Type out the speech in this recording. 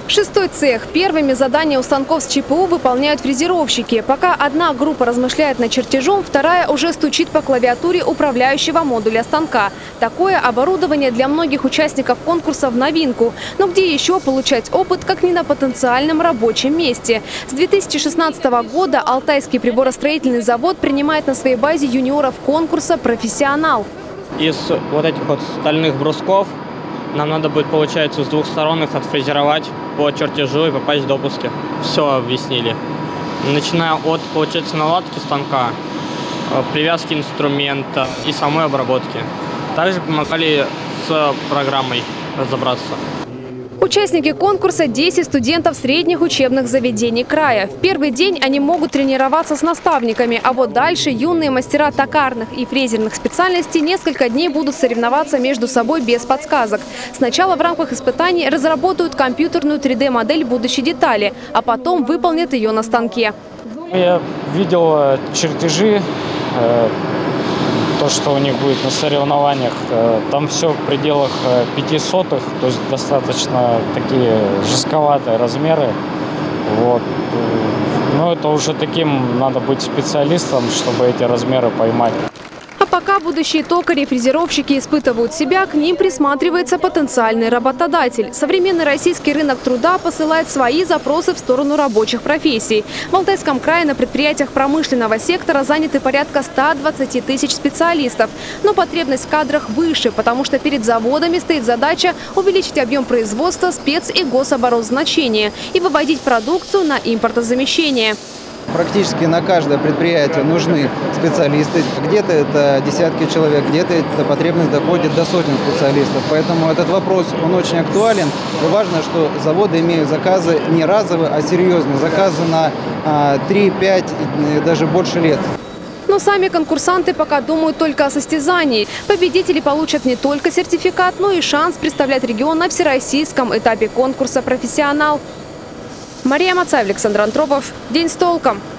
Шестой цех. Первыми задания у станков с ЧПУ выполняют фрезеровщики. Пока одна группа размышляет над чертежом, вторая уже стучит по клавиатуре управляющего модуля станка. Такое оборудование для многих участников конкурса в новинку. Но где еще получать опыт, как не на потенциальном рабочем месте? С 2016 года Алтайский приборостроительный завод принимает на своей базе юниоров конкурса «Профессионал». Из вот этих вот стальных брусков нам надо будет, получается, с двух сторон их отфрезеровать по чертежу и попасть в допуски. Все объяснили. Начиная от, получается, наладки станка, привязки инструмента и самой обработки. Также помогали с программой разобраться. Участники конкурса – 10 студентов средних учебных заведений края. В первый день они могут тренироваться с наставниками, а вот дальше юные мастера токарных и фрезерных специальностей несколько дней будут соревноваться между собой без подсказок. Сначала в рамках испытаний разработают компьютерную 3D-модель будущей детали, а потом выполнят ее на станке. Я видел чертежи, то, что у них будет на соревнованиях, там все в пределах 0,05, то есть достаточно такие жестковатые размеры. Вот. Но это уже таким надо быть специалистом, чтобы эти размеры поймать. А пока будущие токари и фрезеровщики испытывают себя, к ним присматривается потенциальный работодатель. Современный российский рынок труда посылает свои запросы в сторону рабочих профессий. В Алтайском крае на предприятиях промышленного сектора заняты порядка 120 тысяч специалистов. Но потребность в кадрах выше, потому что перед заводами стоит задача увеличить объем производства спец- и гособоронзначения и выводить продукцию на импортозамещение. Практически на каждое предприятие нужны специалисты. Где-то это десятки человек, где-то эта потребность доходит до сотен специалистов. Поэтому этот вопрос, он очень актуален. И важно, что заводы имеют заказы не разовые, а серьезные. Заказы на 3-5, даже больше лет. Но сами конкурсанты пока думают только о состязании. Победители получат не только сертификат, но и шанс представлять регион на всероссийском этапе конкурса «Профессионал». Мария Мацаев, Александр Антропов. День с толком.